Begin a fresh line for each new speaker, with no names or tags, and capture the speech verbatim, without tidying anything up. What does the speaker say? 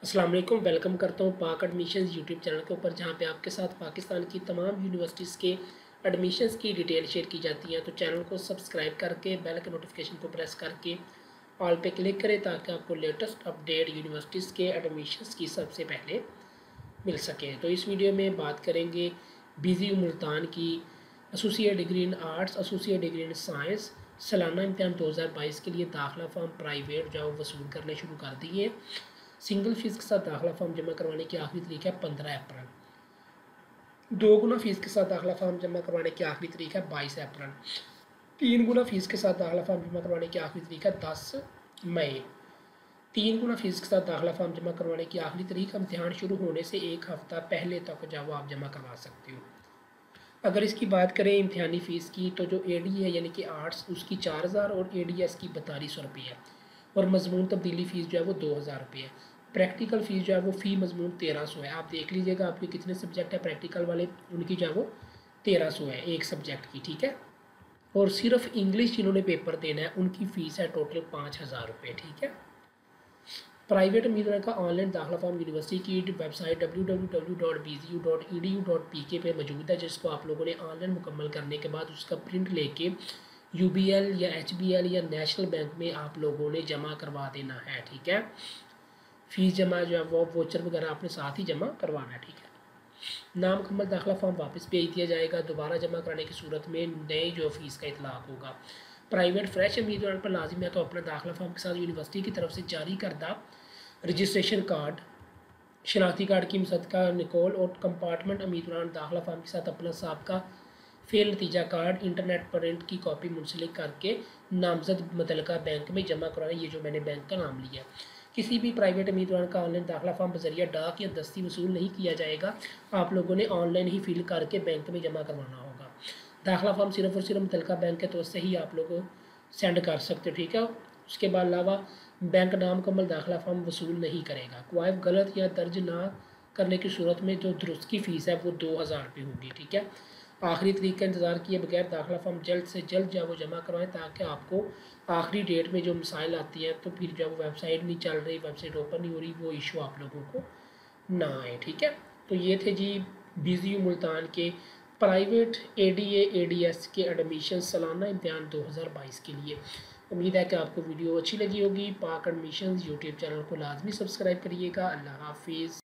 अस्सलाम वालेकुम, वेलकम करता हूँ पाक एडमिशन्स यूट्यूब चैनल के ऊपर, जहाँ पे आपके साथ पाकिस्तान की तमाम यूनिवर्सिटीज़ के एडमिशन्स की डिटेल शेयर की जाती हैं। तो चैनल को सब्सक्राइब करके बेल के नोटिफिकेशन को प्रेस करके ऑल पे क्लिक करें ताकि आपको लेटेस्ट अपडेट यूनिवर्सिटीज़ के एडमिशन्स की सबसे पहले मिल सके। तो इस वीडियो में बात करेंगे बीजीयू मुल्तान की associate degree in arts, associate degree in science सालाना इम्तिहान दो हज़ार बाईस के लिए दाखिला फॉर्म प्राइवेट जो वसूल करने शुरू कर दिए। सिंगल फीस के साथ दाखिला फॉर्म जमा करवाने की आखिरी तारीख है पंद्रह अप्रैल। दो गुना फीस के साथ दाखिला फॉर्म जमा करवाने की आखिरी तारीख है बाईस अप्रैल। तीन गुना फीस के साथ दाखिला फॉर्म जमा करवाने की आखिरी तारीख है दस मई। तीन गुना फीस के साथ दाखिला फॉर्म जमा करवाने की आखिरी तारीख इम्तिहान शुरू होने से एक हफ़्ता पहले तक जो आप जमा करवा सकते हो। अगर इसकी बात करें इम्तिहानी फ़ीस की, तो जो ए डी है यानी कि आर्ट्स उसकी चार हज़ार और ए डी एस की बतालीस सौ रुपये है, और मजमून तब्दीली फ़ीस जो है वो दो हज़ार रुपये है। प्रैक्टिकल फ़ीस जो है वो फ़ी मजमून तेरह सौ है। आप देख लीजिएगा आपके कितने सब्जेक्ट है प्रैक्टिकल वाले, उनकी जो है वो तेरह सौ है एक सब्जेक्ट की, ठीक है। और सिर्फ इंग्लिश जिन्होंने पेपर देना है उनकी फ़ीस है टोटल पाँच हज़ार रुपये, ठीक है। प्राइवेट उम्मीदवार का ऑनलाइन दाखिला फॉर्म यूनिवर्सिटी की website W W W dot B Z U dot E D U dot P K पे मौजूद है, जिसको आप लोगों ने ऑनलाइन मुकम्मल करने के बाद उसका प्रिंट लेके यू बी एल या एच बी एल या नेशनल बैंक में आप लोगों ने जमा करवा देना है, ठीक है। फ़ीस जमा जो है वो वोचर वगैरह आपने साथ ही जमा करवाना है, ठीक है। नामुकम्मल दाखिला फॉर्म वापस भेज दिया जाएगा। दोबारा जमा कराने की सूरत में नए जो फ़ीस का इतलाक़ होगा। प्राइवेट फ्रेश उम्मीदवार पर लाजिम है तो अपना दाखिला फॉर्म के साथ यूनिवर्सिटी की तरफ से जारी करदा रजिस्ट्रेशन कार्ड, शनाख्ती कार्ड की मुसद्दका निकोल और कंपार्टमेंट उम्मीदवार दाखिला फॉर्म के साथ अपना साबका फेल नतीजा कार्ड इंटरनेट प्रिंट की कॉपी मुंसलिक करके नामजद मुतल्लिका बैंक में जमा कराना। ये जो मैंने बैंक का नाम लिया। किसी भी प्राइवेट उम्मीदवार का ऑनलाइन दाखिला फॉर्म बजरिया डाक या दस्ती वसूल नहीं किया जाएगा। आप लोगों ने ऑनलाइन ही फिल करके बैंक में जमा करवाना होगा। दाखिला फॉर्म सिर्फ और सिर्फ मुतल्लिका बैंक के तौर से ही आप लोग सेंड कर सकते हो, ठीक है। उसके बाद अलावा बैंक नामुकम्मल दाखिला फॉर्म वसूल नहीं करेगा। कोई गलत या दर्ज ना करने की सूरत में जो दुरुस्त की फ़ीस है वो दो हज़ार रुपये होगी, ठीक है। आखिरी तारीख का इंतज़ार किए बगैर दाखिला फॉर्म जल्द से जल्द जो है वो जमा करवाएं, ताकि आपको आखिरी डेट में जो मसाइल आती हैं तो फिर जो है वो वेबसाइट नहीं चल रही, वेबसाइट ओपन नहीं हो रही, वो इशू आप लोगों को ना आए, ठीक है। तो ये थे जी बीजीयू मुल्तान के private A D A A D S के एडमिशन सालाना इम्तिहान दो हज़ार बाईस के लिए। उम्मीद है कि आपको वीडियो अच्छी लगी होगी। पाक एडमिशन्स यूट्यूब चैनल को लाजमी सब्सक्राइब करिएगा। अल्लाह हाफिज़।